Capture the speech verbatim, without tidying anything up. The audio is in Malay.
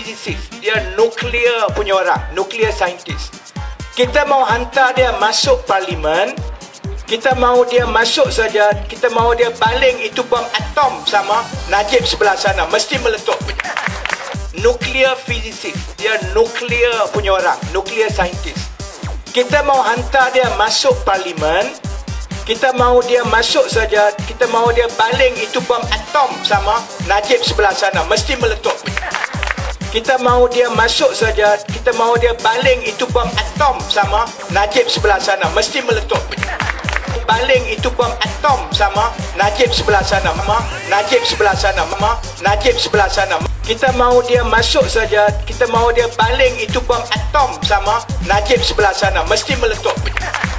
physicist, dia nuklear punya orang, nuklear scientist. Kita mau hantar dia masuk parlimen, kita mau dia masuk saja, kita mau dia baling itu bom atom sama Najib sebelah sana, mesti meletup. Nuklear physicist, dia nuklear punya orang, nuklear scientist. Kita mau hantar dia masuk parlimen, kita mau dia masuk saja, kita mau dia baling itu bom atom sama Najib sebelah sana, mesti meletup. Kita mau dia masuk saja, kita mau dia baling itu bom atom sama Najib sebelah sana, mesti meletup. Baling itu bom atom sama Najib sebelah sana, mama, Najib sebelah sana, mama, Najib sebelah sana. Kita mau dia masuk saja, kita mau dia baling itu bom atom sama Najib sebelah sana, mesti meletup.